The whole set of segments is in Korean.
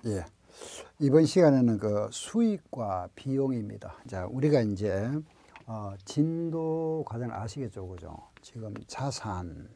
예. 이번 시간에는 그 수익과 비용입니다. 자, 우리가 이제 진도 과정을 아시겠죠, 그죠? 지금 자산,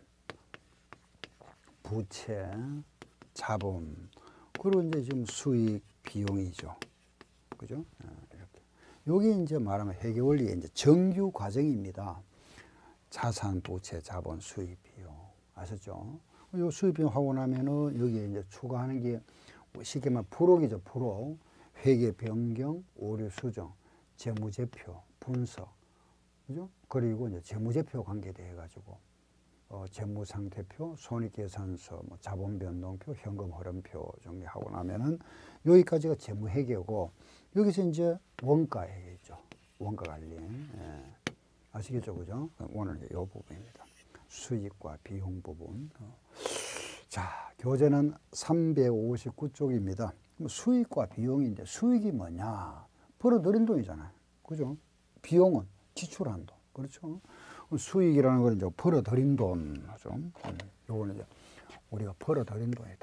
부채, 자본, 그리고 이제 지금 수익, 비용이죠, 그죠? 이렇게. 여기 이제 말하면 회계 원리의 이제 정규 과정입니다. 자산, 부채, 자본, 수익, 비용 아셨죠? 요 수익, 비용 하고 나면은 여기에 이제 추가하는 게 쉽게 말하면 부록이죠. 부록, 회계 변경, 오류 수정, 재무제표, 분석, 그죠? 그리고 이제 재무제표 관계돼 가지고 재무상태표, 손익계산서, 뭐 자본변동표, 현금흐름표 정리하고 나면은 여기까지가 재무회계고, 여기서 이제 원가회계죠. 원가관리. 예. 아시겠죠, 그죠? 오늘 이제 이 부분입니다. 수익과 비용 부분. 자, 교재는 359쪽입니다. 수익과 비용인데, 수익이 뭐냐? 벌어들인 돈이잖아요. 그죠? 비용은 지출한 돈. 그렇죠? 수익이라는 건 이제 벌어들인 돈이죠. 요거는 이제 우리가 벌어들인 돈이다.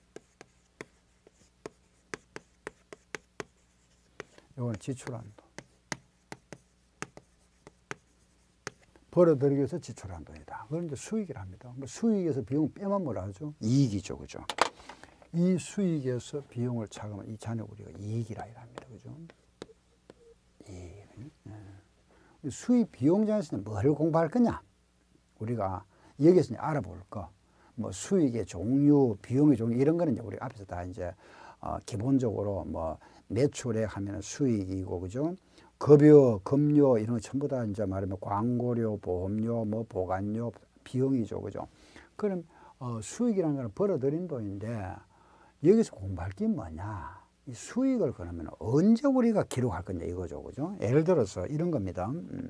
요건 지출한 돈. 벌어들이기 위해서 지출한 돈이다. 그건 이제 수익이랍니다. 수익에서 비용 빼면 뭐라 하죠? 이익이죠, 그죠? 이 수익에서 비용을 차감하면 이 잔액 우리가 이익이라 합니다, 그죠? 이익. 네. 수익 비용장에서는 뭘 공부할 거냐? 우리가 여기서 알아볼 거. 뭐 수익의 종류, 비용의 종류 이런 거는 이제 우리 앞에서 다 이제 기본적으로 뭐 매출액 하면 수익이고, 그죠? 급여, 급료 이런 거 전부 다 이제 말하면 광고료, 보험료, 뭐 보관료, 비용이죠, 그죠? 그럼 수익이라는 거는 벌어들인 돈인데, 여기서 공부할 게 뭐냐? 이 수익을 그러면 언제 우리가 기록할 거냐 이거죠, 그죠? 예를 들어서 이런 겁니다.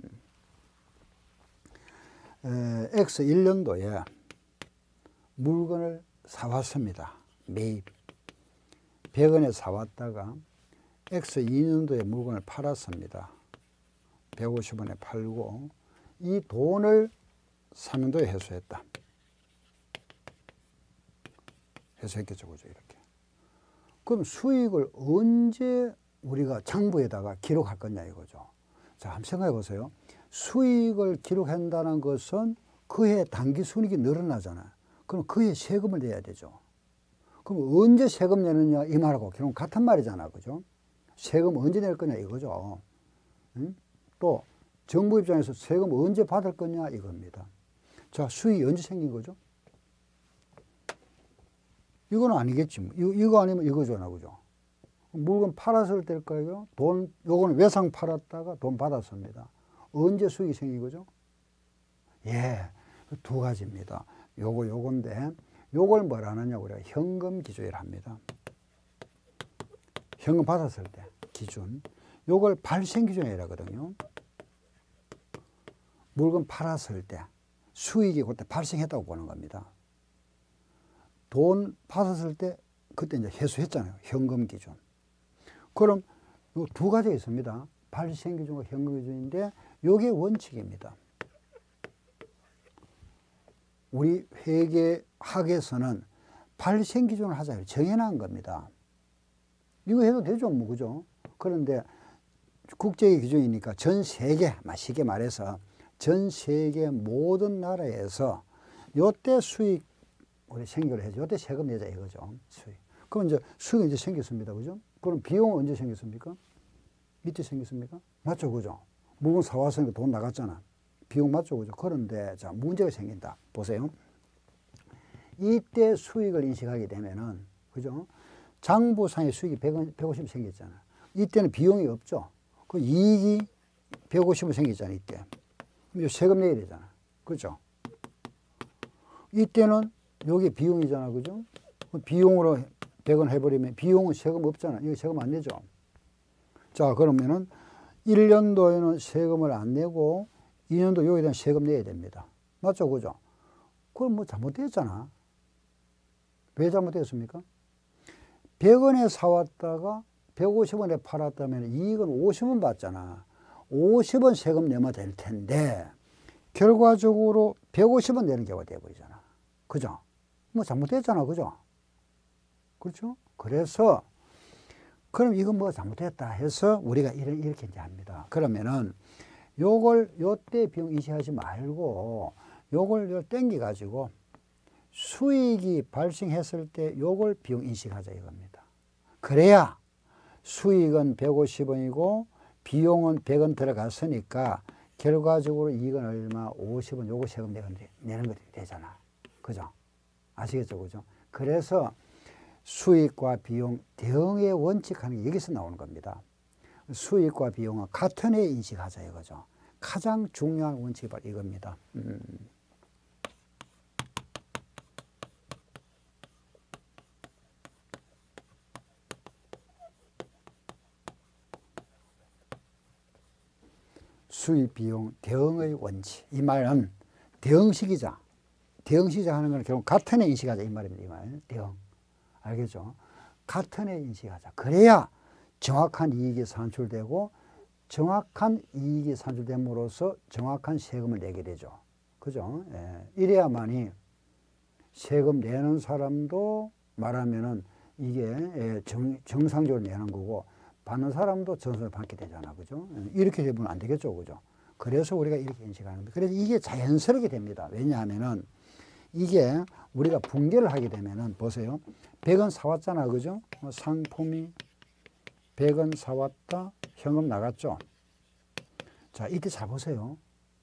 X 1년도에 물건을 사왔습니다. 매입 100원에 사왔다가 X 2년도에 물건을 팔았습니다. 150원에 팔고, 이 돈을 3년도에 회수했다. 회수했겠죠, 그죠? 이렇게. 그럼 수익을 언제 우리가 장부에다가 기록할 거냐 이거죠. 자, 한번 생각해 보세요. 수익을 기록한다는 것은 그해 단기 순이익이 늘어나잖아요. 그럼 그해 세금을 내야 되죠. 그럼 언제 세금 내느냐 이 말하고 결국 같은 말이잖아, 그죠? 세금 언제 낼 거냐 이거죠. 응? 또 정부 입장에서 세금 언제 받을 거냐 이겁니다. 자, 수익이 언제 생긴 거죠? 이건 아니겠지. 이거 아니면 이거잖아, 그죠? 물건 팔았을 때일까요? 요거는 외상 팔았다가 돈 받았습니다. 언제 수익이 생긴 거죠? 예, 두 가지입니다. 요건데, 요걸 뭐라 하느냐, 우리가 현금 기준이라 합니다. 현금 받았을 때 기준. 요걸 발생 기준이라 하거든요. 물건 팔았을 때 수익이 그때 발생했다고 보는 겁니다. 돈 받았을 때 그때 이제 회수했잖아요. 현금 기준. 그럼 요 두 가지가 있습니다. 발생 기준과 현금 기준인데 요게 원칙입니다. 우리 회계학에서는 발생 기준을 하자 정해놓은 겁니다. 이거 해도 되죠, 뭐, 그죠? 그런데 국제의 기준이니까 전 세계, 쉽게 말해서 전 세계 모든 나라에서 요때 수익 우리 생겨를 해야죠. 요때 세금 내자 이거죠, 수익. 그럼 이제 수익이 이제 생겼습니다, 그죠? 그럼 비용은 언제 생겼습니까? 이때 생겼습니까? 맞죠, 그죠? 물건 사왔으니까 돈 나갔잖아. 비용 맞죠, 그죠? 그런데 자, 문제가 생긴다. 보세요. 이때 수익을 인식하게 되면은, 그죠? 장부상의 수익이 150이 생겼잖아. 이때는 비용이 없죠. 그 이익이 150은 생겼잖아, 이때. 그럼 세금 내야 되잖아. 그죠? 이때는 여기 비용이잖아, 그죠? 비용으로 100원 해버리면 비용은 세금 없잖아. 이거 세금 안 내죠. 자, 그러면은 1년도에는 세금을 안 내고 2년도 여기에 대한 세금 내야 됩니다. 맞죠, 그죠? 그럼 뭐 잘못됐잖아. 왜 잘못됐습니까? 100원에 사왔다가 150원에 팔았다면 이익은 50원 받잖아. 50원 세금 내면 될 텐데 결과적으로 150원 내는 경우가 돼버리잖아. 그죠? 뭐 잘못됐잖아, 그죠? 그렇죠? 그래서 그럼 이건 뭐 잘못됐다 해서 우리가 이렇게 이제 합니다. 그러면은 요걸 요때 비용 인식하지 말고 요걸 땡겨 가지고 수익이 발생했을 때 요걸 비용 인식하자 이겁니다. 그래야 수익은 150원이고 비용은 100원 들어갔으니까 결과적으로 이익은 얼마? 50원 요거 세금 내는 것이 되잖아. 그죠? 아시겠죠? 그죠? 그래서 수익과 비용 대응의 원칙하는 게 여기서 나오는 겁니다. 수익과 비용은 같은 해 인식하자 이거죠. 가장 중요한 원칙이 바로 이겁니다. 수익, 비용, 대응의 원칙. 이 말은 대응시키자. 대응시키자 하는 건 결국 같은 해 인식하자 이 말입니다. 이 말. 대응. 알겠죠? 같은 해 인식하자. 그래야 정확한 이익이 산출되고 정확한 이익이 산출됨으로써 정확한 세금을 내게 되죠. 그죠? 예. 이래야만이 세금 내는 사람도 말하면은 이게 정상적으로 내는 거고 받는 사람도 정상적으로 받게 되잖아. 그죠? 이렇게 되면 안 되겠죠. 그죠? 그래서 우리가 이렇게 인식하는 겁니다. 그래서 이게 자연스럽게 됩니다. 왜냐하면은 이게 우리가 분개를 하게 되면은 보세요. 100원 사왔잖아. 그죠? 상품이 100원 사왔다. 현금 나갔죠. 자, 이때 잘 보세요.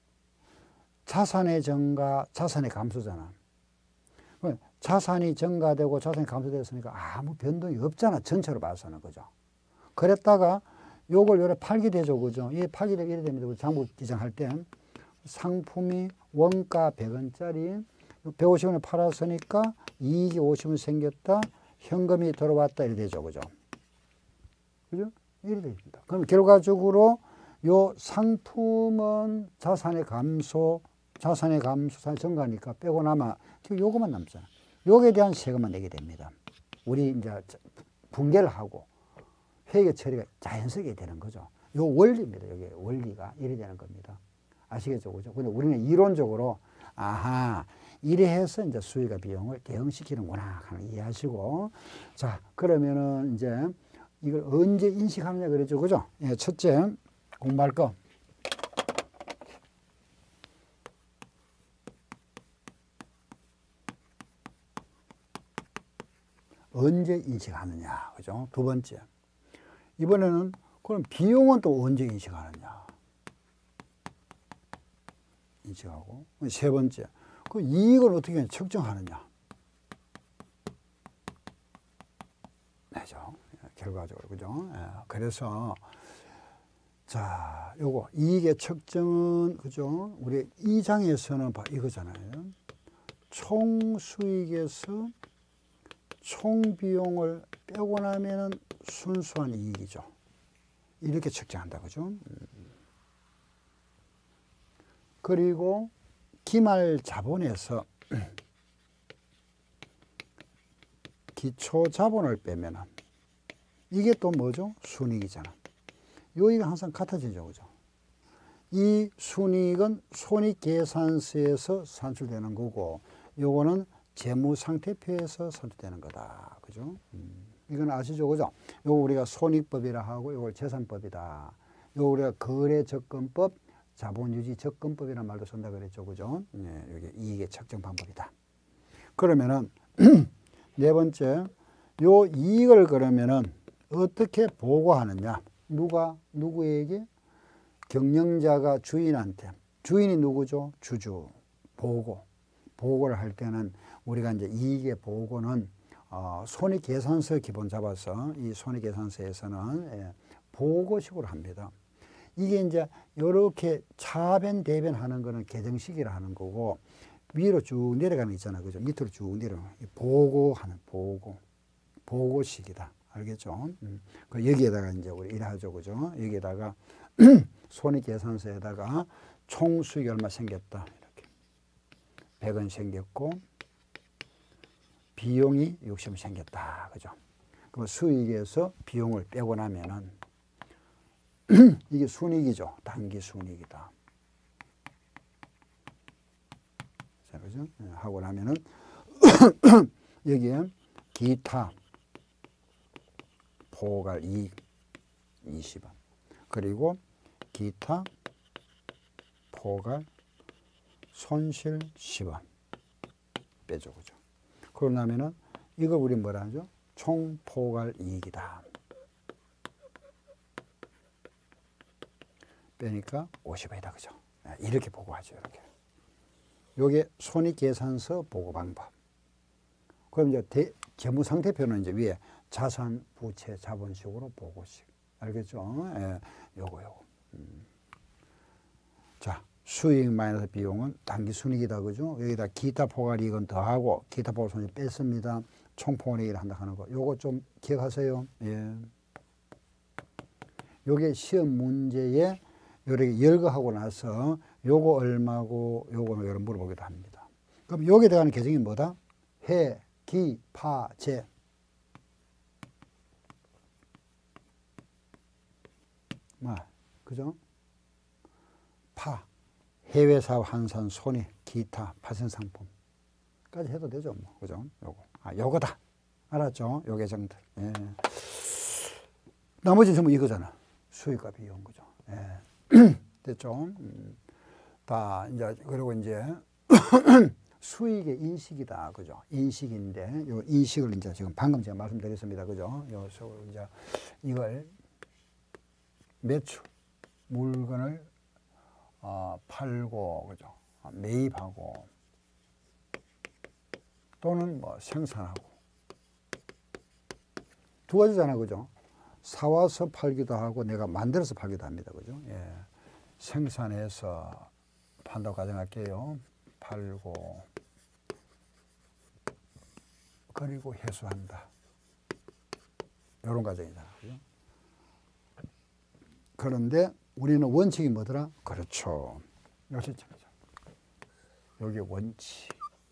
자산의 증가, 자산의 감소잖아. 자산이 증가되고 자산이 감소됐으니까 아무 변동이 없잖아. 전체로 봐서는. 그죠? 그랬다가 요걸 요래 팔게 되죠. 그죠? 이게 팔게 되게 이래 됩니다. 장부 기장할 때 상품이 원가 100원짜리 150원에 팔았으니까 이익이 50원 생겼다. 현금이 들어왔다. 이래 되죠. 그죠? 그죠? 이래 됩니다. 그럼 결과적으로 요 상품은 자산의 감소, 자산의 증가니까 빼고 남아 요거만 남잖아. 요거에 대한 세금만 내게 됩니다. 우리 이제 분개를 하고 회계 처리가 자연스럽게 되는 거죠. 요 원리입니다. 여기 원리가 이래 되는 겁니다. 아시겠죠? 그죠? 근데 우리는 이론적으로 아하 이래 해서 이제 수익과 비용을 대응시키는구나 하는 이해하시고 자 그러면은 이제 이걸 언제 인식하느냐 그랬죠. 그죠? 예, 첫째 공부할 거. 언제 인식하느냐. 그죠? 두 번째. 이번에는 그럼 비용은 또 언제 인식하느냐. 인식하고. 세 번째. 그 이익을 어떻게 측정하느냐. 그죠? 결과적으로. 그죠? 그래서 자, 요거 이익의 측정은 그죠? 우리 이 장에서는 이거잖아요. 총 수익에서 총 비용을 빼고 나면은 순수한 이익이죠. 이렇게 측정한다. 그죠? 그리고 기말 자본에서 기초 자본을 빼면은 이게 또 뭐죠? 순이익이잖아. 여기가 항상 같아지죠. 그죠? 이 순이익은 손익계산서에서 산출되는 거고 요거는 재무상태표에서 산출되는 거다. 그죠? 이건 아시죠? 그죠? 요거 우리가 손익법이라 하고 요걸 재산법이다. 요거 우리가 거래접근법, 자본유지접근법이라는 말도 쓴다 그랬죠. 그죠? 네, 여기 이익의 측정 방법이다. 그러면은 네 번째 요 이익을 그러면은 어떻게 보고하느냐? 누구에게? 경영자가 주인한테. 주인이 누구죠? 주주. 보고를 할 때는 우리가 이제 이익의 보고는 손익계산서 기본 잡아서 이 손익계산서에서는 보고식으로 합니다. 이게 이제 이렇게 차변 대변하는 거는 계정식이라 하는 거고 위로 쭉 내려가는 거 있잖아요. 그죠? 밑으로 쭉 내려가는 보고하는 보고식이다. 알겠죠? 여기에다가 이제 우리 일하죠. 그죠? 여기에다가 손익계산서에다가 총 수익이 얼마 생겼다. 이렇게 100원 생겼고 비용이 60원 생겼다. 그죠? 그럼 수익에서 비용을 빼고 나면은 이게 순이익이죠. 단기 순이익이다. 자, 그죠? 하고 나면은 여기에 기타 포괄 이익 20원. 그리고 기타 포괄 손실 10원 빼죠. 그죠? 그러고 나면은 이걸 우리 뭐라 하죠? 총 포괄 이익이다. 빼니까 50원이다. 그죠? 이렇게 보고하죠. 이렇게. 요게 손익계산서 보고 방법. 그럼 이제 재무상태표는 이제 위에 자산, 부채, 자본식으로 보고식. 알겠죠? 예, 요거. 자, 수익 마이너스 비용은 당기순이익이다. 그죠? 여기다 기타 포괄 이익은 더하고 기타 포괄 손익 뺐습니다. 총 포괄 이익을 한다 하는 거. 요거 좀 기억하세요. 예. 요게 시험 문제에 이렇게 열거하고 나서 요거 얼마고 요거 이런 물어보기도 합니다. 그럼 여기에 들어가는 계정이 뭐다? 해, 기, 파, 재. 그죠? 파, 해외 사업 환산, 손익, 기타, 파생 상품까지 해도 되죠, 뭐. 그죠? 요거. 요거다. 알았죠? 요 계정들. 예. 나머지 전부 이거잖아. 수익과 비용, 그죠? 예. 됐죠? 다, 이제, 그리고 이제, 수익의 인식이다. 그죠? 인식인데, 요 인식을 이제 지금 방금 제가 말씀드렸습니다. 그죠? 요, 이제, 이걸 매출, 물건을, 팔고, 그죠? 매입하고, 또는 뭐 생산하고. 두 가지잖아. 그죠? 사와서 팔기도 하고, 내가 만들어서 팔기도 합니다. 그죠? 예. 생산해서 판다고 가정할게요. 팔고 그리고 회수한다. 이런 과정이잖아. 그죠? 그런데 우리는 원칙이 뭐더라? 그렇죠. 여기 원칙.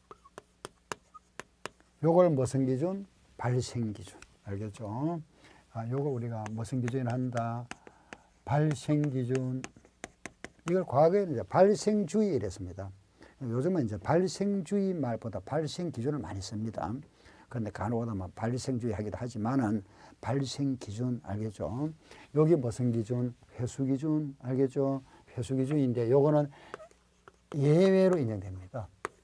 요걸 무슨 기준? 발생 기준. 알겠죠? 요거 우리가 무슨 기준을 한다? 발생 기준. 이걸 과거에는 이제 발생주의 이랬습니다. 요즘은 이제 발생주의 말보다 발생 기준을 많이 씁니다. 그런데 간혹가다 발생주의 하기도 하지만은 발생 기준 알겠죠? 여기 무슨 기준? 회수 기준 알겠죠? 회수 기준인데 요거는 예외로 인정됩니다.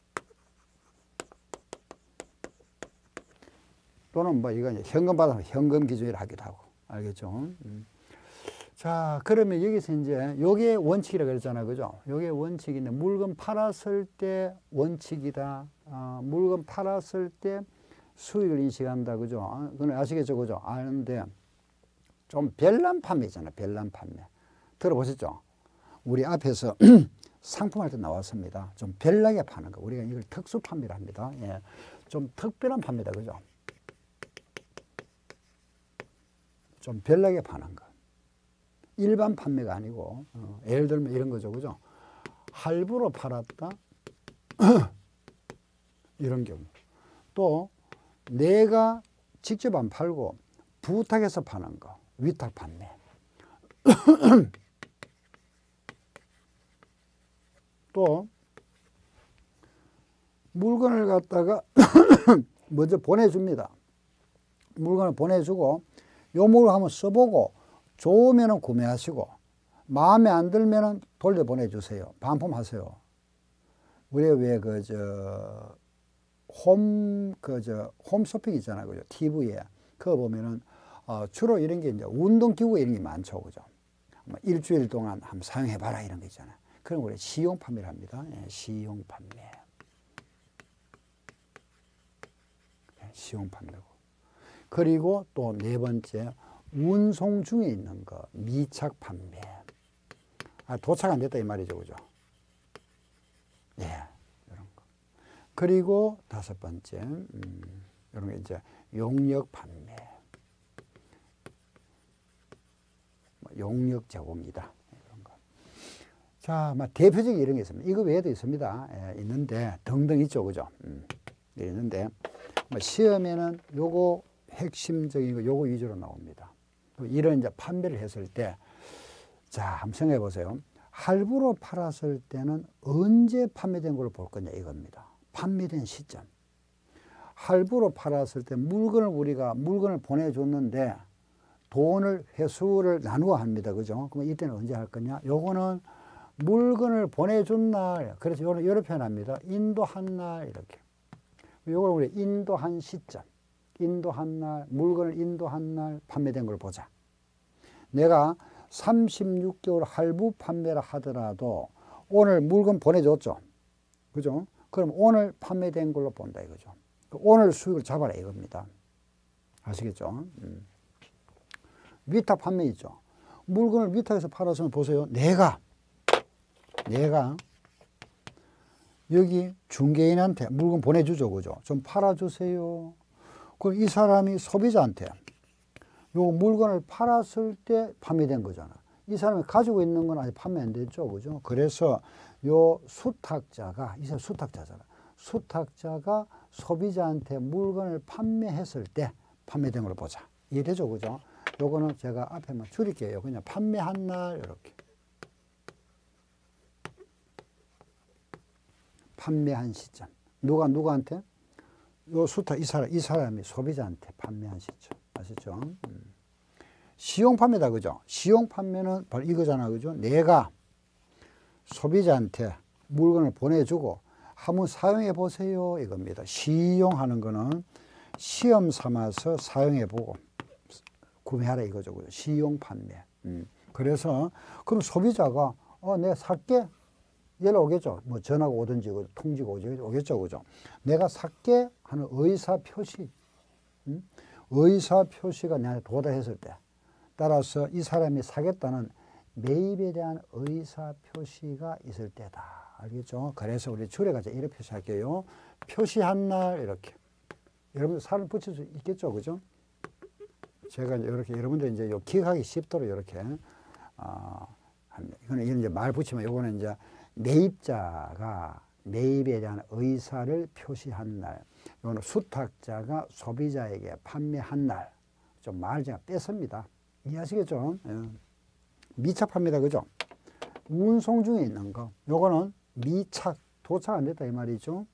또는 뭐 이거 현금 받으면 현금 기준이라 하기도 하고 알겠죠? 자, 그러면 여기서 이제 요게 원칙이라고 그랬잖아. 그죠? 요게 원칙인데 물건 팔았을 때 원칙이다. 물건 팔았을 때 수익을 인식한다. 그죠? 그건 아시겠죠? 그죠? 아는데 좀 별난 판매 있잖아. 별난 판매. 들어보셨죠? 우리 앞에서 상품할 때 나왔습니다. 좀 별나게 파는 거. 우리가 이걸 특수 판매를 합니다. 예. 좀 특별한 판매다. 그죠? 좀 별나게 파는 거. 일반 판매가 아니고 예를 들면 이런 거죠. 그죠? 할부로 팔았다. 이런 경우. 또 내가 직접 안 팔고 부탁해서 파는 거. 위탁 판매. 또 물건을 갖다가 먼저 보내줍니다. 물건을 보내주고 요 물건 한번 써보고 좋으면 구매하시고 마음에 안 들면 돌려보내주세요. 반품하세요. 우리 왜 홈쇼핑 있잖아요. 그죠? TV에. 그거 보면은 주로 이런 게 이제 운동기구 이런 게 많죠. 그죠? 일주일 동안 한번 사용해봐라 이런 거 있잖아요. 그런 거 우리 시용 판매를 합니다. 예, 시용 판매. 예, 시용 판매고. 그리고 또 네 번째, 운송 중에 있는 거, 미착 판매. 도착 안 됐다 이 말이죠. 그죠? 예, 이런 거. 그리고 다섯 번째, 이런 게 이제 용역 판매. 용역 제공이다. 이런 거. 자, 대표적인 이런 게 있습니다. 이거 외에도 있습니다. 예, 있는데, 등등 있죠. 그죠? 있는데, 시험에는 요거 핵심적인 거, 요거 위주로 나옵니다. 이런 이제 판매를 했을 때, 자, 한번 생각해 보세요. 할부로 팔았을 때는 언제 판매된 걸 볼 거냐 이겁니다. 판매된 시점. 할부로 팔았을 때 우리가 물건을 보내줬는데 돈을 회수를 나누어 합니다. 그죠? 그럼 이때는 언제 할 거냐? 요거는 물건을 보내준 날. 그래서 요거는 이렇게 표현합니다. 인도한 날 이렇게. 요걸 우리 인도한 시점. 인도한 날, 물건을 인도한 날 판매된 걸 보자. 내가 36개월 할부 판매를 하더라도 오늘 물건 보내줬죠. 그죠? 그럼 오늘 판매된 걸로 본다 이거죠. 오늘 수익을 잡아라 이겁니다. 아시겠죠? 위탁 판매 있죠. 물건을 위탁해서 팔았으면 보세요. 내가 여기 중개인한테 물건 보내주죠. 그죠? 좀 팔아주세요. 그럼 이 사람이 소비자한테 요 물건을 팔았을 때 판매된 거잖아. 이 사람이 가지고 있는 건 아직 판매 안 됐죠. 그죠? 그래서 요 수탁자가, 이 사람 수탁자잖아. 수탁자가 소비자한테 물건을 판매했을 때 판매된 걸 보자. 이해되죠? 그죠? 요거는 제가 앞에만 줄일게요. 그냥 판매한 날, 이렇게. 판매한 시점. 누구한테? 요 수탁, 이 사람이 소비자한테 판매한 시점. 아시죠? 시용 판매다. 그죠? 시용 판매는 바로 이거잖아. 그죠? 내가 소비자한테 물건을 보내주고 한번 사용해 보세요. 이겁니다. 시용하는 거는 시험 삼아서 사용해 보고 구매하라 이거죠. 그죠? 시용 판매. 그래서 그럼 소비자가 내가 살게 연락 오겠죠. 뭐 전화가 오든지 통지가 오겠죠. 그죠? 내가 살게 하는 의사 표시. 의사 표시가 내한테 도달했을 때 따라서 이 사람이 사겠다는 매입에 대한 의사 표시가 있을 때다. 알겠죠? 그래서 우리 줄여가지고 이렇게 표시할게요. 표시한 날 이렇게. 여러분들 살을 붙일 수 있겠죠? 그죠? 제가 이렇게 여러분들 이제 기억하기 쉽도록 이렇게 합니다. 이거는 이제 말 붙이면 요거는 이제 매입자가 매입에 대한 의사를 표시한 날. 이거는 수탁자가 소비자에게 판매한 날. 좀 말 제가 뺐습니다. 이해하시겠죠? 예. 미착 판매다. 그죠? 운송 중에 있는 거. 요거는 미착, 도착 안 됐다 이 말이죠.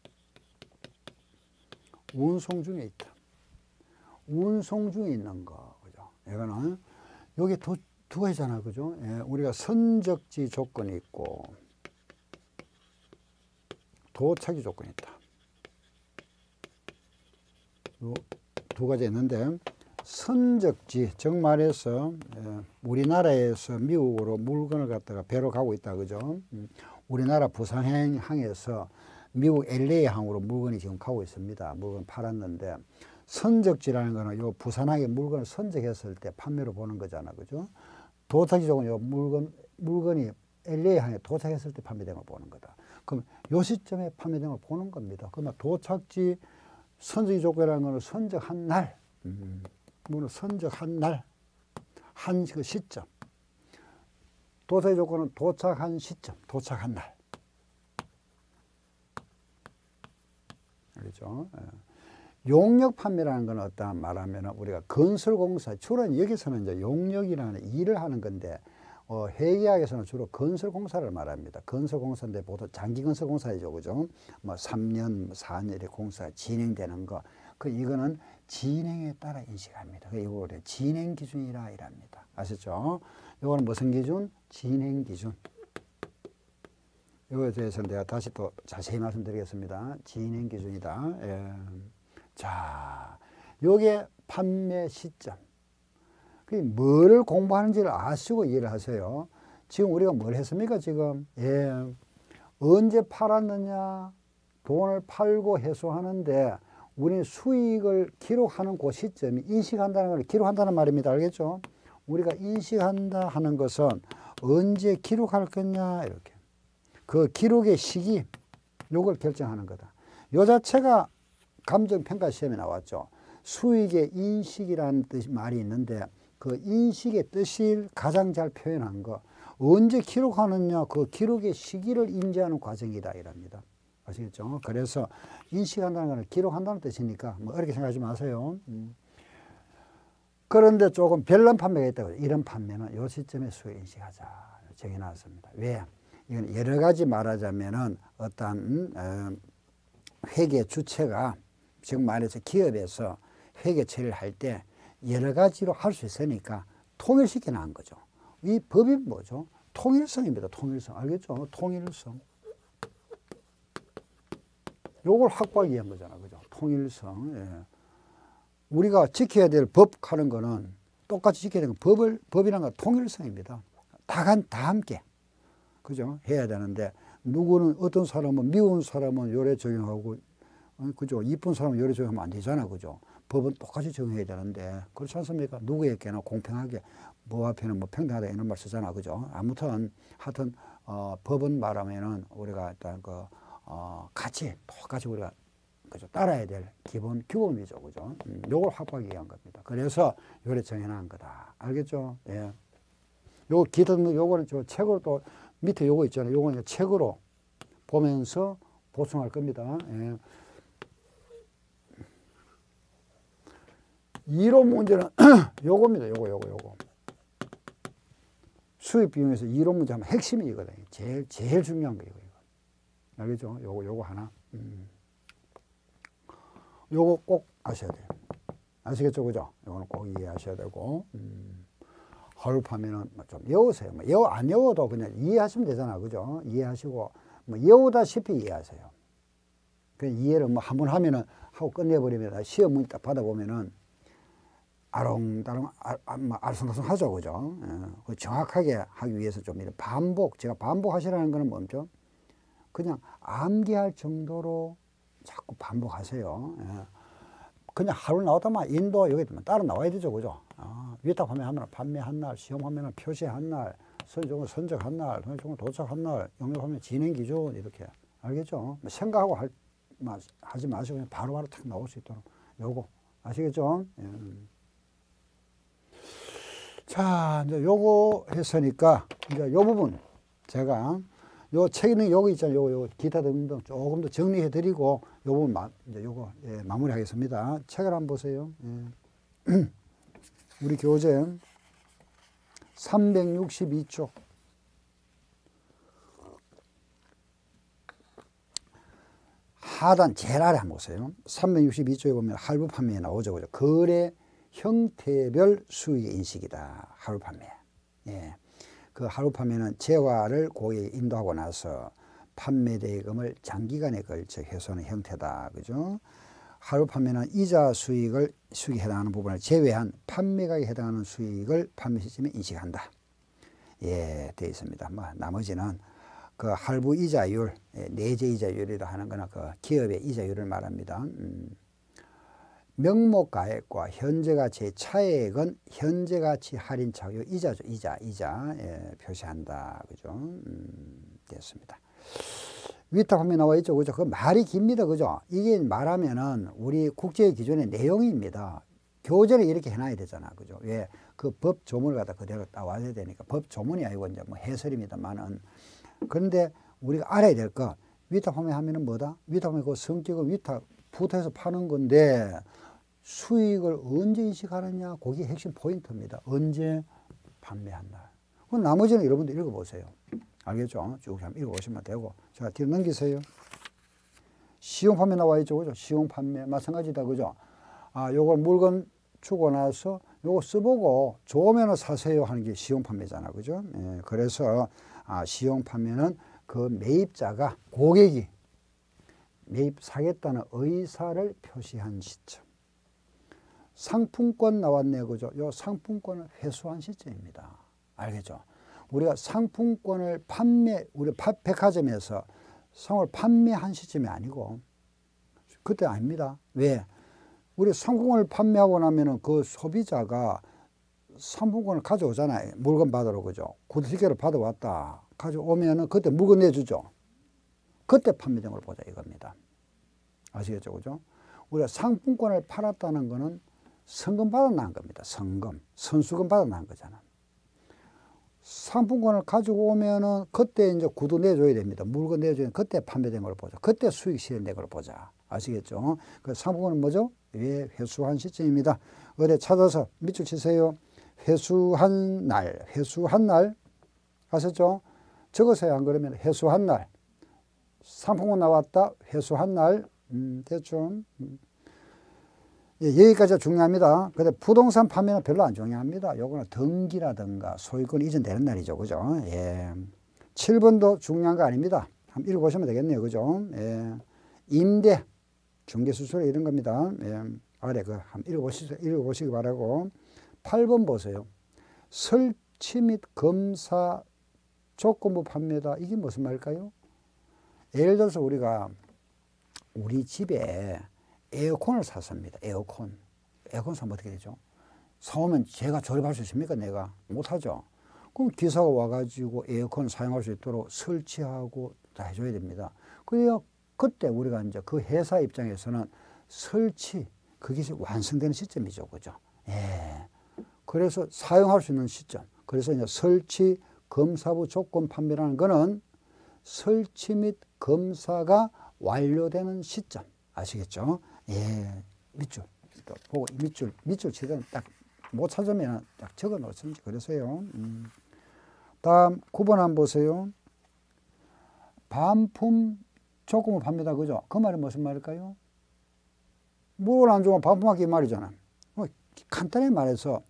운송 중에 있다. 운송 중에 있는 거. 그죠? 이거는 여기 두 가지잖아. 그죠? 예, 우리가 선적지 조건이 있고 도착이 조건이 있다. 요 두 가지 있는데 선적지, 즉 말해서 우리나라에서 미국으로 물건을 갖다가 배로 가고 있다. 그죠? 우리나라 부산항에서 미국 LA항으로 물건이 지금 가고 있습니다. 물건 팔았는데 선적지라는 거는 요 부산항에 물건을 선적했을 때 판매로 보는 거잖아. 그죠? 도착지 조건 요 물건이 LA항에 도착했을 때 판매된 걸 보는 거다. 그럼 요 시점에 판매된 걸 보는 겁니다. 그러면 도착지 선적지 조건이라는 거는 선적한 날. 물론 선적한 날, 한 그 시점. 도착 조건은 도착한 시점, 도착한 날. 알겠죠? 용역 판매라는 건 어떠한 말하면 우리가 건설공사, 주로 여기서는 이제 용역이라는 일을 하는 건데, 회계학에서는 주로 건설공사를 말합니다. 건설공사인데 보통 장기건설공사이죠. 그죠? 뭐 3년, 4년 이렇게 공사가 진행되는 거. 이거는 진행에 따라 인식합니다. 이거를 진행 기준이라 이랍니다. 아시죠? 이거는 무슨 기준? 진행 기준. 이거에 대해서 내가 다시 또 자세히 말씀드리겠습니다. 진행 기준이다. 예. 자, 요게 판매 시점. 뭐를 공부하는지를 아시고 이해를 하세요. 지금 우리가 뭘 했습니까? 지금 언제 팔았느냐, 돈을 팔고 회수하는데 우리는 수익을 기록하는 그 시점이 인식한다는 걸 기록한다는 말입니다. 알겠죠? 우리가 인식한다 하는 것은 언제 기록할 거냐 이렇게 그 기록의 시기 요걸 결정하는 거다. 요 자체가 감정평가 시험에 나왔죠. 수익의 인식이라는 말이 있는데 그 인식의 뜻을 가장 잘 표현한 거 언제 기록하느냐 그 기록의 시기를 인지하는 과정이다 이랍니다. 아시겠죠? 그래서 인식한다는 것은 기록한다는 뜻이니까 뭐 어렵게 생각하지 마세요. 그런데 조금 별난 판매가 있다고 이런 판매는 이 시점에 수익 인식하자 정해놨습니다. 왜? 이건 여러 가지 말하자면은 어떤 회계 주체가 지금 말해서 기업에서 회계 처리를 할 때 여러 가지로 할 수 있으니까 통일시켜 놓은 거죠. 이 법이 뭐죠? 통일성입니다. 통일성. 알겠죠? 통일성. 요걸 확보하기 위한 거잖아. 그죠? 통일성. 예. 우리가 지켜야 될 법 하는 거는 똑같이 지켜야 되는 법이란 건 통일성입니다. 다 함께. 그죠? 해야 되는데, 누구는 어떤 사람은 미운 사람은 요래 적용하고, 그죠? 이쁜 사람은 요래 적용하면 안 되잖아. 그죠? 법은 똑같이 적용해야 되는데, 그렇지 않습니까? 누구에게나 공평하게, 뭐 앞에는 뭐 평등하다 이런 말 쓰잖아. 그죠? 아무튼, 하여튼, 법은 말하면은 우리가 일단 같이, 똑같이 우리가, 그죠? 따라야 될 기본 규범이죠. 그죠? 요걸 확보하기 위한 겁니다. 그래서 요래 정해놓은 거다. 알겠죠? 예. 요 기타 요거는 저 책으로 또 밑에 요거 있잖아요. 요거는 책으로 보면서 보충할 겁니다. 예. 이론 문제는 요겁니다. 요거. 수익 비용에서 이론 문제 하면 핵심이 이거든요. 제일 중요한 거 이거. 알겠죠? 요거 하나. 요거 꼭 아셔야 돼요. 아시겠죠? 그죠? 요거는 꼭 이해하셔야 되고. 하루파면은 좀 외우세요. 안 외워도 그냥 이해하시면 되잖아. 그죠? 이해하시고, 외우다시피 이해하세요. 그냥 이해를 한번 하면은 하고 끝내버리면 시험 문제 딱 받아보면은 아롱다롱, 알쏭달쏭 하죠. 그죠? 예. 정확하게 하기 위해서 좀 이런 제가 반복하시라는 거는 뭐죠? 그냥 암기할 정도로 자꾸 반복하세요. 예. 그냥 하루 나오다만 인도 여기 따로 나와야 되죠. 그죠? 위탁 판매하면 판매한 날, 시험 하면 표시한 날, 선적한 날, 도착한 날, 영역하면 진행 기준 이렇게. 알겠죠? 생각하고 하지 마시고 그냥 바로바로 탁 나올 수 있도록 요거. 아시겠죠? 예. 자, 이제 요거 했으니까 이제 요 부분 제가 요 책에는 요거 있잖아요. 요거 기타 등등 조금 더 정리해 드리고 요 부분 이제 요거 마무리하겠습니다. 책을 한번 보세요. 예. 우리 교재 362쪽. 하단 제일 아래 한번 보세요. 362쪽에 보면 할부 판매에 나오죠. 그죠? 거래 형태별 수익의 인식이다. 하루 판매. 예. 그 하루 판매는 재화를 고객에 인도하고 나서 판매 대금을 장기간에 걸쳐 회수하는 형태다. 그죠? 하루 판매는 이자 수익에 해당하는 부분을 제외한 판매가에 해당하는 수익을 판매 시점에 인식한다. 예, 되어 있습니다. 나머지는 그 할부 이자율, 내재 이자율이라 하는 거나 그 기업의 이자율을 말합니다. 명목 가액과 현재 가치의 차액은 현재 가치 할인 차익 이자죠. 이자 예, 표시한다. 그죠? 됐습니다. 위탁 판매 나와 있죠. 그죠? 그 말이 깁니다. 그죠? 이게 말하면은 우리 국제 기준의 내용입니다. 교재를 이렇게 해놔야 되잖아. 그죠? 왜? 그 법 조문을 갖다 그대로 따와야 되니까. 법 조문이 아니고 이제 해설입니다만은. 그런데 우리가 알아야 될 거, 위탁 판매 하면은 뭐다? 위탁 판매 그 성격은 위탁 부터해서 파는 건데 수익을 언제 인식하느냐? 그게 핵심 포인트입니다. 언제 판매한 날. 그럼 나머지는 여러분들 읽어보세요. 알겠죠? 쭉 한번 읽어보시면 되고. 자, 뒤로 넘기세요. 시용 판매 나와 있죠. 그죠? 시용 판매. 마찬가지다. 그죠? 요걸 물건 주고 나서 요거 써보고 좋으면 사세요 하는 게 시용 판매잖아. 그죠? 예, 그래서 시용 판매는 그 매입자가 고객이 매입사겠다는 의사를 표시한 시점. 상품권 나왔네요. 그죠? 요 상품권을 회수한 시점입니다. 알겠죠? 우리가 상품권을 우리 백화점에서 상을 판매한 시점이 아니고, 그때 아닙니다. 왜? 우리 상품권을 판매하고 나면은 그 소비자가 상품권을 가져오잖아요. 물건 받으러. 그죠? 구두티켓을 받아왔다. 가져오면은 그때 물건 내주죠. 그때 판매된 걸 보자 이겁니다. 아시겠죠? 그죠? 우리가 상품권을 팔았다는 거는 성금 받아 난 겁니다. 선수금 받아 난 거잖아. 상품권을 가지고 오면은 그때 이제 구두 내줘야 됩니다. 물건 내줘야 그때 판매된 걸 보자. 그때 수익 실현된 걸 보자. 아시겠죠? 그 상품권은 뭐죠? 예, 회수한 시점입니다. 어디 찾아서 밑줄 치세요. 회수한 날. 아셨죠? 적으세요. 안 그러면 회수한 날. 상품권 나왔다. 회수한 날. 됐죠? 예, 여기까지가 중요합니다. 근데 부동산 판매는 별로 안 중요합니다. 요거는 등기라든가 소유권 이전되는 날이죠. 그죠? 예. 7번도 중요한 거 아닙니다. 한번 읽어보시면 되겠네요. 그죠? 예. 임대, 중개수수료 이런 겁니다. 예. 아래 그 한번 읽어보시기 바라고. 8번 보세요. 설치 및 검사 조건부 판매다. 이게 무슨 말일까요? 예를 들어서 우리가 우리 집에 에어컨을 샀습니다. 에어컨 사면 어떻게 되죠? 사오면 제가 조립할 수 있습니까? 내가 못하죠. 그럼 기사가 와가지고 에어컨을 사용할 수 있도록 설치하고 다 해줘야 됩니다. 그래야 그때 우리가 이제 그 회사 입장에서는 설치, 그게 완성되는 시점이죠. 그죠? 예. 그래서 사용할 수 있는 시점. 그래서 이제 설치, 검사부 조건 판매라는 거는 설치 및 검사가 완료되는 시점. 아시겠죠? 예. 밑줄. 또 보고 밑줄 치던 딱 못 찾으면 딱 적어 놓든지 그러세요. 다음 9번 한번 보세요. 반품 조건부 판매다. 그죠? 그 말이 무슨 말일까요? 뭘 안 주면 반품하기 말이잖아. 간단히 말해서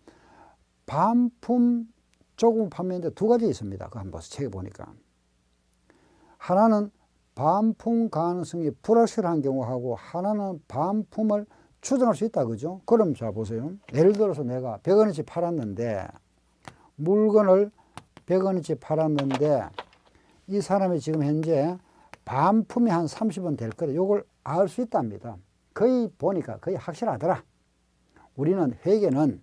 반품 조건부 판매인데 두 가지 있습니다. 그거 한번 책에 보니까. 하나는 반품 가능성이 불확실한 경우하고 하나는 반품을 추정할 수 있다. 그죠? 그럼 자 보세요. 예를 들어서 내가 100원어치 팔았는데 물건을 100원어치 팔았는데 이 사람이 지금 현재 반품이 한 30원 될 거다. 이걸 알 수 있답니다. 거의 보니까 거의 확실하더라. 우리는 회계는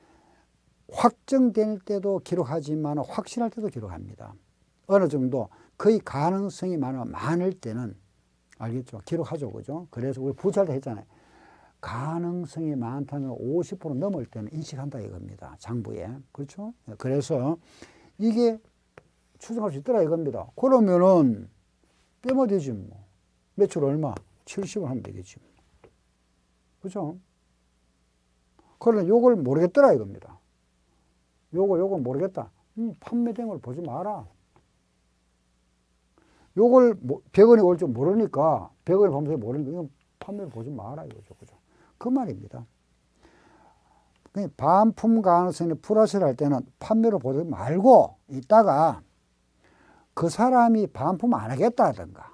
확정될 때도 기록하지만 확실할 때도 기록합니다. 어느 정도 거의 가능성이 많을 때는 알겠죠? 기록하죠. 그죠? 그래서 우리 부찰 때 했잖아요. 가능성이 많다면 50% 넘을 때는 인식한다 이겁니다. 장부에. 그렇죠? 그래서 이게 추정할 수 있더라 이겁니다. 그러면은 빼면 되지 뭐. 매출 얼마? 70원 하면 되겠지. 그죠? 그러나 요걸 모르겠더라 이겁니다. 요걸 모르겠다. 판매된 걸 보지 마라. 요걸 100원이 올 줄 모르니까 100원이 보면서 모르니까 이건 판매를 보지 마라 이거죠. 그죠? 그 말입니다. 반품 가능성이 불확실할 때는 판매를 보지 말고 있다가 그 사람이 반품 안 하겠다든가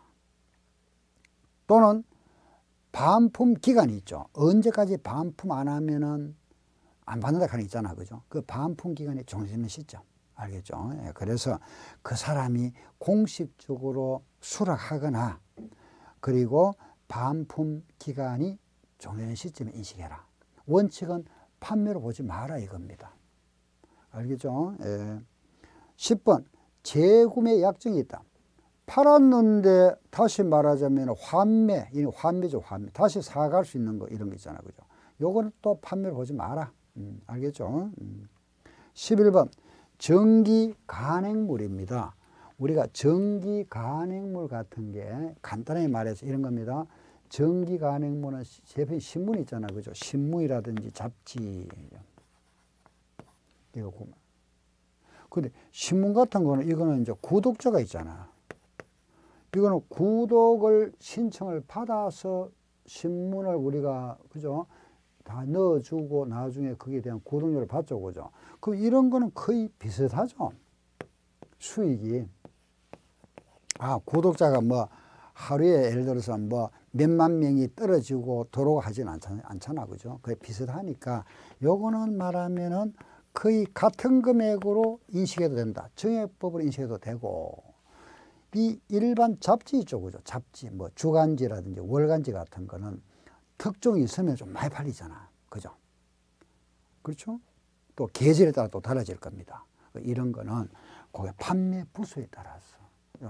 또는 반품 기간이 있죠. 언제까지 반품 안 하면은 안 받는다 하는 게 있잖아. 그죠? 그 반품 기간이 종료되는 시점. 알겠죠? 예, 그래서 그 사람이 공식적으로 수락하거나 그리고 반품 기간이 종료되는 시점에 인식해라. 원칙은 판매로 보지 마라 이겁니다. 알겠죠? 예. 10번 재구매 약정이 있다. 팔았는데 다시 말하자면 환매, 이 환매죠, 환매. 다시 사갈 수 있는 거 이런 거 있잖아. 그죠? 요거는 또 판매로 보지 마라. 알겠죠? 11번 정기 간행물입니다. 우리가 정기 간행물 같은 게 간단하게 말해서 이런 겁니다. 정기 간행물은 제품 신문 있잖아. 그죠? 신문이라든지 잡지. 이거 보면. 근데 신문 같은 거는 이거는 이제 구독자가 있잖아. 이거는 구독을 신청을 받아서 신문을 우리가 그죠? 다 넣어주고 나중에 거기에 대한 구독료를 받죠. 그죠? 그럼 이런 거는 거의 비슷하죠. 수익이. 구독자가 뭐 하루에 예를 들어서 뭐 몇만 명이 떨어지고 들어가진 않잖아. 그죠? 거의 비슷하니까 요거는 말하면은 거의 같은 금액으로 인식해도 된다. 정액법으로 인식해도 되고 이 일반 잡지 있죠. 그죠? 잡지 뭐 주간지라든지 월간지 같은 거는 특종이 있으면 좀 많이 팔리잖아. 그죠? 그렇죠? 또 계절에 따라 또 달라질 겁니다. 이런 거는 그게 판매 부수에 따라서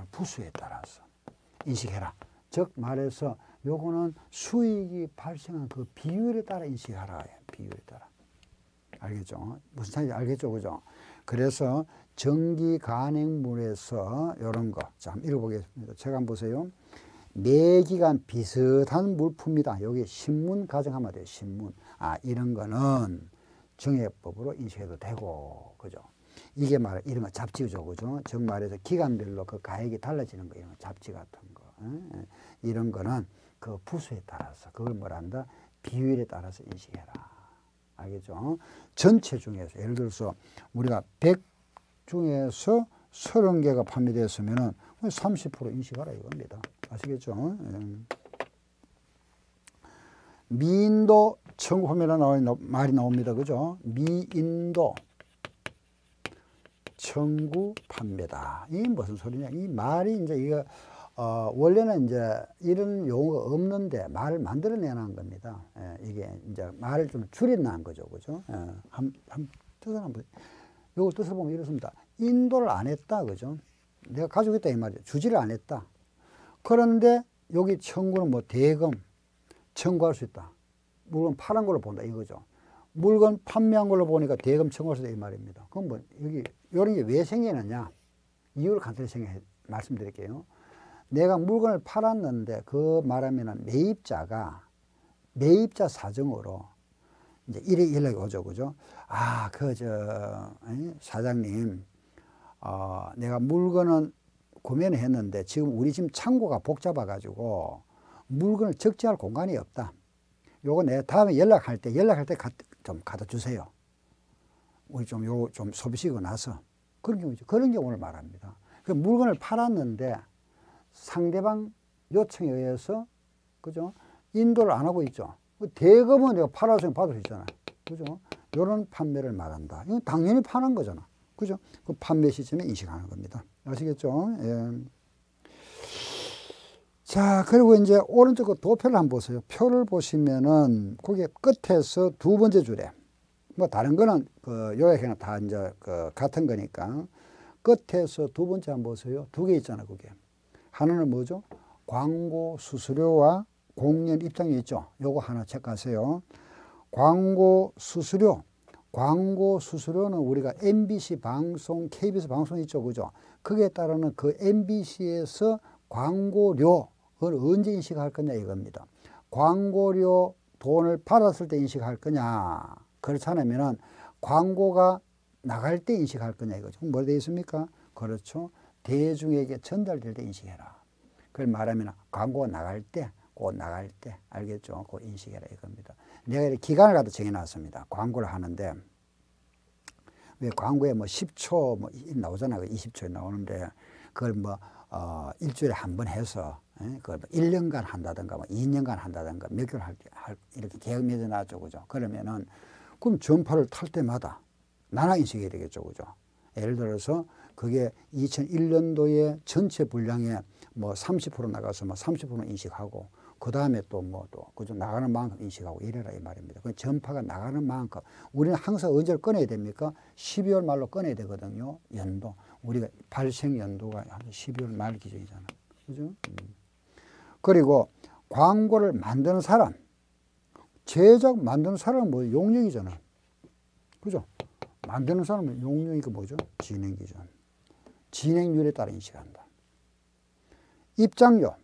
인식해라. 즉 말해서 요거는 수익이 발생한 그 비율에 따라 인식하라. 비율에 따라. 알겠죠? 무슨 차이인지 알겠죠? 그죠? 그래서 정기 간행물에서 이런 거. 자, 한번 읽어보겠습니다. 책 한번 보세요. 매기간 비슷한 물품이다. 여기 신문 가정하면 돼요. 신문. 이런 거는 정액법으로 인식해도 되고, 그죠? 이게 이런 거 잡지죠. 그죠? 즉 말해서 기간별로 그 가액이 달라지는 거, 이런 거 잡지 같은 거. 이런 거는 그 부수에 따라서 그걸 뭐란다? 비율에 따라서 인식해라. 알겠죠? 전체 중에서 예를 들어서 우리가 100 중에서 30개가 판매되었으면 30% 인식하라 이겁니다. 아시겠죠? 미인도 청구 판매라 말이 나옵니다. 그죠? 미인도 청구 판매다. 이 무슨 소리냐? 이 말이 이제 이거 원래는 이제 이런 용어가 없는데 말을 만들어내는 겁니다. 이게 이제 말을 좀 줄여낸 거죠. 그죠? 뜻을 한번, 요거 뜻을 보면 이렇습니다. 인도를 안 했다. 그죠? 내가 가지고 있다. 이 말이죠. 주지를 안 했다. 그런데 여기 청구는 뭐 대금 청구할 수 있다. 물건 파는 걸로 본다. 이거죠. 물건 판매한 걸로 보니까 대금 청구할 수 있다. 이 말입니다. 그럼 뭐, 여기, 이런 게 왜 생기느냐? 이유를 간단히 말씀드릴게요. 내가 물건을 팔았는데 그 말하면은 매입자 사정으로 이제 이래 연락이 오죠. 그죠? 아, 사장님, 내가 물건은 구매는 했는데 지금 우리 집 창고가 복잡해가지고 물건을 적재할 공간이 없다. 요거 내가 다음에 연락할 때 좀 갖다 주세요. 우리 좀 소비시고 나서. 그런 경우죠. 그런 경우를 말합니다. 그 물건을 팔았는데 상대방 요청에 의해서, 그죠? 인도를 안 하고 있죠. 대금은 내가 팔아서 받을 수 있잖아요. 그죠? 요런 판매를 말한다. 이건 당연히 파는 거잖아. 그죠? 그 판매 시점에 인식하는 겁니다. 아시겠죠? 예. 자, 그리고 이제 오른쪽 도표를 한번 보세요. 표를 보시면은 거기 끝에서 두 번째 줄에 뭐 다른 거는 요약해나 다 이제 같은 거니까 끝에서 두 번째 한번 보세요. 두 개 있잖아요. 그게 하나는 뭐죠? 광고 수수료와 공연 입장료 있죠. 요거 하나 체크하세요. 광고 수수료는 우리가 MBC 방송, KBS 방송 있죠. 그죠? 그게 따르는 그 MBC에서 광고료, 그걸 언제 인식할 거냐 이겁니다. 광고료 돈을 받았을 때 인식할 거냐. 그렇지 않으면 광고가 나갈 때 인식할 거냐 이거죠. 뭐 되어 있습니까? 그렇죠. 대중에게 전달될 때 인식해라. 그걸 말하면 광고가 나갈 때, 곧 나갈 때, 알겠죠? 곧 인식해라 이겁니다. 내가 이렇게 기간을 갖다 정해놨습니다. 광고를 하는데, 왜 광고에 뭐 10초 뭐 나오잖아요. 20초에 나오는데, 그걸 뭐, 일주일에 한 번 해서, 그걸 1년간 한다든가, 뭐 2년간 한다든가, 몇 개월 이렇게 계획 맺어놨죠. 그죠? 그러면은, 그럼 전파를 탈 때마다 나눠 인식해야 되겠죠. 그죠? 예를 들어서, 그게 2001년도에 전체 분량에 뭐 30% 나가서 뭐 30% 인식하고, 그 다음에 그죠? 나가는 만큼 인식하고 이래라 이 말입니다. 그 전파가 나가는 만큼. 우리는 항상 언제를 꺼내야 됩니까? 12월 말로 꺼내야 되거든요. 연도. 우리가 발생 연도가 한 12월 말 기준이잖아. 그죠? 그리고 광고를 만드는 사람, 제작 만드는 사람은 뭐 용역이잖아. 그죠? 만드는 사람은 용역이니까 뭐죠? 진행 기준. 진행률에 따라 인식한다. 입장료.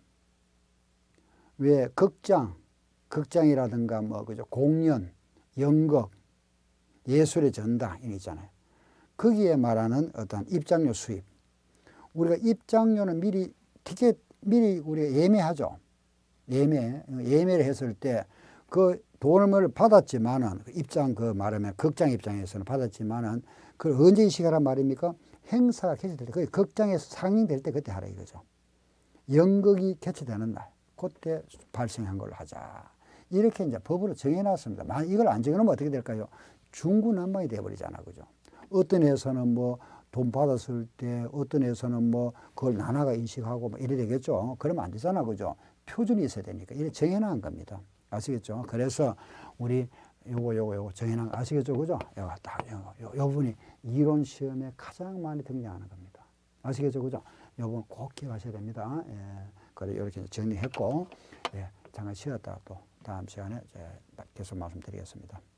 왜 극장이라든가 뭐 그죠? 공연, 연극, 예술의 전당 이런 있잖아요. 거기에 말하는 어떤 입장료 수입. 우리가 입장료는 미리 우리가 예매하죠. 예매를 했을 때 그 돈을 받았지만은 말하면 극장 입장에서는 받았지만은 그걸 언제 인식하란 말입니까? 행사가 개최될 때, 그 극장에서 상영될 때 그때 하라 이거죠. 연극이 개최되는 날, 그때 발생한 걸로 하자. 이렇게 이제 법으로 정해놨습니다. 만약 이걸 안 정해놓으면 어떻게 될까요? 중구난방이 돼버리잖아, 그죠? 어떤 회사는 뭐 돈 받았을 때, 어떤 회사는 뭐 그걸 나눠가 인식하고 뭐 이래 되겠죠. 그러면 안 되잖아, 그죠? 표준이 있어야 되니까 이렇게 정해놓은 겁니다. 아시겠죠? 그래서 우리 요거 정해놓은 거 아시겠죠, 그죠? 요 부분이 이론 시험에 가장 많이 등장하는 겁니다. 아시겠죠, 그죠? 요 부분 꼭 기억하셔야 됩니다. 예. 그래 이렇게 정리했고, 예. 잠깐 쉬었다가 또 다음 시간에 계속 말씀드리겠습니다.